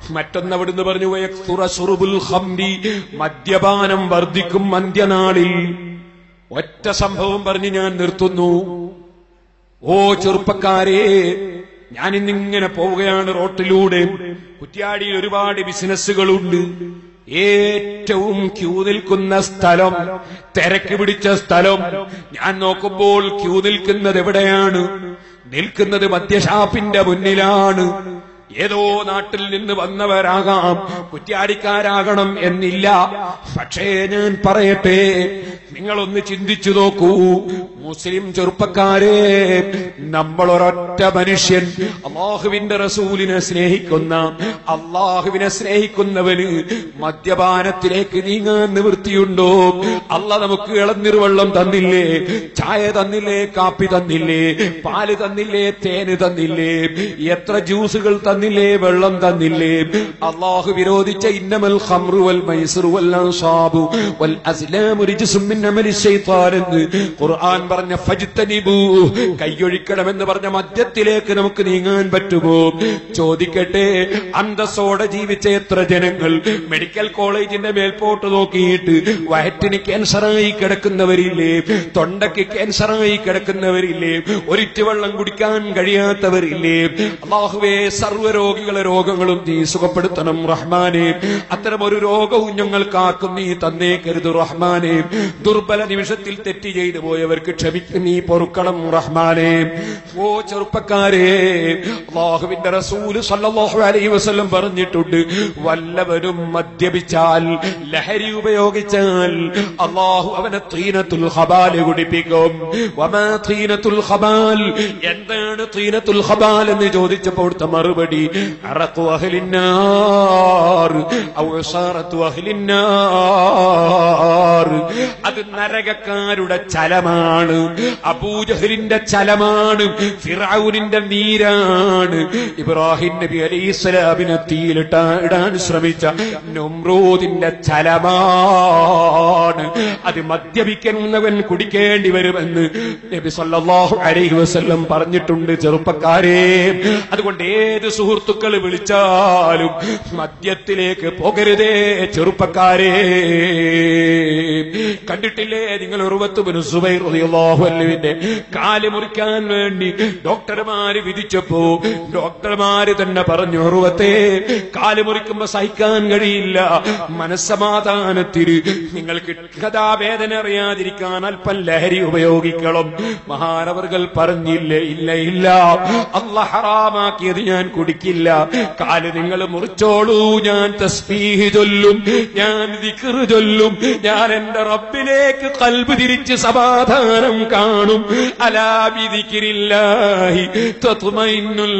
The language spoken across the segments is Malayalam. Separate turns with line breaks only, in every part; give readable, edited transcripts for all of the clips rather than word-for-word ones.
മറ്റൊന്നവിടുന്ന് പറഞ്ഞു വയക്സുറ ശുറുബുൽ ഖംരി, മദ്യപാനം വർദ്ധിക്കും അന്ത്യനാളിൽ. ഒറ്റ സംഭവം പറഞ്ഞ് ഞാൻ നിർത്തുന്നു. ഓ ചെറുപ്പക്കാരെ, ഞാനിന്നിങ്ങനെ പോവുകയാണ് റോട്ടിലൂടെ. കുറ്റ്യാടിയിൽ ഒരുപാട് ബിസിനസ്സുകളുണ്ട്. ഏറ്റവും ക്യൂ നിൽക്കുന്ന സ്ഥലം, തിരക്ക് പിടിച്ച സ്ഥലം, ഞാൻ നോക്കുമ്പോൾ ക്യൂ നിൽക്കുന്നത് എവിടെയാണ്? നിൽക്കുന്നത് മദ്യഷാപ്പിന്റെ മുന്നിലാണ്. ഏതോ നാട്ടിൽ നിന്ന് വന്നവരാകാം, കുറ്റ്യാടിക്കാരാകണം എന്നില്ല. പക്ഷേ ഞാൻ പറയട്ടെ, നിങ്ങളൊന്ന് ചിന്തിച്ചു നോക്കൂ മുസ്ലിം ചെറുപ്പക്കാരെ, നമ്മളൊരൊറ്റ മനുഷ്യൻ അല്ലാഹുവിന്റെ റസൂലിനെ സ്നേഹിക്കുന്ന, അല്ലാഹുവിനെ സ്നേഹിക്കുന്നവന് മദ്യപാനത്തിലേക്ക് നീങ്ങാൻ നിവൃത്തിയുണ്ടോ? അല്ലാഹ് നമുക്ക് ഇളനീർവെള്ളം തന്നില്ലേ, ചായ തന്നില്ലേ, കാപ്പി തന്നില്ലേ, പാല് തന്നില്ലേ, തേന് തന്നില്ലേ, എത്ര ജ്യൂസുകൾ തന്നില്ലേ, വെള്ളം തന്നില്ലേ? അല്ലാഹു വിരോധിച്ച ഇന്നമൽ ഖംറു വൽ മൈസിറു വൽ അൻസാബു വൽ അസ്ലാമു റിജ്സും മിൻ അമലി ശൈത്താൻ എന്ന് ഖുർആൻ പറഞ്ഞ ഫജ്തനിബൂ, കൈയൊഴിക്കണമെന്ന് പറഞ്ഞ മദ്യത്തിലേക്ക് നമുക്ക് നീങ്ങാൻ പറ്റുമോ? ചോദിക്കട്ടെ, അന്തസ്സോടെ ജീവിച്ച എത്ര ജനങ്ങൾ മെഡിക്കൽ കോളേജിന്റെ മേൽപോട്ട് നോക്കിയിട്ട് വയറ്റിന് ക്യാൻസറായി കിടക്കുന്നവരില്ലേ, തൊണ്ടയ്ക്ക് ക്യാൻസറായി കിടക്കുന്നവരില്ലേ, ഒരിറ്റു വെള്ളം കുടിക്കാൻ കഴിയാത്തവരില്ലേ? അല്ലാഹുവേ, സർവ്വരോഗികളെ രോഗങ്ങളും നീ സുഖപ്പെടുത്തണം റഹ്മാനെ. അത്തരം ഒരു രോഗവും ഞങ്ങൾക്കാർക്കും നീ തന്നേക്കരുത് റഹ്മാനെ. ദുർബല നിമിഷത്തിൽ തെറ്റ് ചെയ്തു പോയവർക്ക് ക്ഷമിക്കും നീ പൊറുക്കണം റഹ്മാനെ. ഓ ചെറുപ്പക്കാരെ, അല്ലാഹുവിന്റെ റസൂല് സല്ലല്ലാഹു അലൈഹി വസല്ലം പറഞ്ഞിട്ടുണ്ട്, വല്ലവരും മദ്യപിച്ചാൽ, ലഹരി ഉപയോഗിച്ചാൽ അല്ലാഹു അവനെ തീനത്തുൽ ഖബാൽ കുടിപ്പിക്കും. വമാ തീനത്തുൽ ഖബാൽ, എന്താണ് തീനത്തുൽ ഖബാൽ എന്ന് ചോദിച്ചപ്പോൾ മറുപടി അറഖു അഹ്ലിന്നാർ ഔ ഇസാറത്തു അഹ്ലിന്നാർ, അത് നരകക്കാരുടെ ചലമാണ്, അബൂജഹലിന്റെ ചലമാണ്, ഫിറഔനിന്റെ നീരാണ്, ഇബ്രാഹിം നബി അലൈഹിസ്സലാമിനെ തീയിലിടാൻ ശ്രമിച്ച നമ്രൂദിന്റെ ചലമാണ്. അത് മദ്യപിക്കുന്നവൻ കുടിക്കേണ്ടി വരുമെന്ന് നബി സല്ലല്ലാഹു അലൈഹി വസല്ലം പറഞ്ഞിട്ടുണ്ട്. ചെറുപ്പക്കാരെ, അതുകൊണ്ട് ഏത് സുഹൃത്തുക്കൾ വിളിച്ചാലും മദ്യത്തിലേക്ക് പോകരുതേ ചെറുപ്പക്കാരെ. കണ്ടിട്ടില്ലേ നിങ്ങൾ ഉർവത്ത് ബിൻ സുബൈർ റളിയല്ലാഹു അൻഹുവിന്റെ കാല് മുറിക്കാൻ വേണ്ടി ഡോക്ടർമാര് വിധിച്ചപ്പോ ഡോക്ടർമാര് തന്നെ പറഞ്ഞു, ഉർവത്തെ, കാല് മുറിക്കുമ്പോ സഹിക്കാൻ കഴിയില്ല, മനസ്സമാധാനത്തിന് നിങ്ങൾക്ക് കഥാവേദന അറിയാതിരിക്കാൻ അല്പം ലഹരി ഉപയോഗിക്കണം. മഹാനവർകൾ പറഞ്ഞില്ലേ, ഇല്ല ഇല്ല, അല്ലാഹ് ഹറാമാക്കിയത് ഞാൻ കുടിക്കില്ല, കാല് നിങ്ങൾ മുറിച്ചോളൂ, ഞാൻ തസ്ബീഹ് ചൊല്ലും, ഞാൻ ദിക്ർ ചൊല്ലും, ഞാൻ എന്റെ റബ്ബിലേക്ക് ഖൽബ് തിരിച്ച് സമാധാനം കാണും. അലാ ബിദിക്രില്ലാഹി തത്മഇന്നുൽ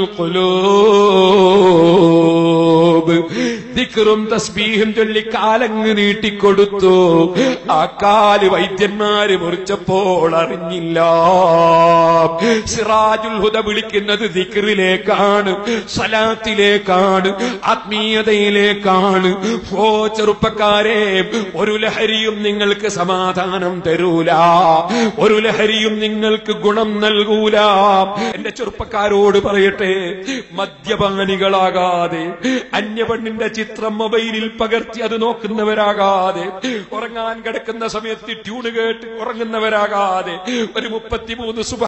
ഖുലൂബ്. ദിക്റും തസ്ബീഹും ചൊല്ലി കാലങ്ങ് നീട്ടിക്കൊടുത്തു. ആ കാല് വൈദ്യന്മാര് മുറിച്ചപ്പോൾ അറിഞ്ഞില്ല. സിറാജുൽ ഹുദ വിളിക്കുന്നത് ദിക്റിലേക്കാണ്, സലാത്തിലേക്കാണ്, ആത്മീയതയിലേക്കാണ്. ഓ ചെറുപ്പക്കാരെ, ഒരു ലഹരിയും നിങ്ങൾക്ക് സമാധാനം തരൂല, ഒരു ലഹരിയും നിങ്ങൾക്ക് ഗുണം നൽകൂല. എന്റെ ചെറുപ്പക്കാരോട് പറയട്ടെ, മദ്യപാനികളാകാതെ, അന്യപെണ്ണിന്റെ ചിത്രം മൊബൈലിൽ പകർത്തി അത് നോക്കുന്നവരാകാതെ, ഉറങ്ങാൻ കിടക്കുന്ന സമയത്ത് ട്യൂണ് കേട്ട് ഉറങ്ങുന്നവരാകാതെ, ഒരു 33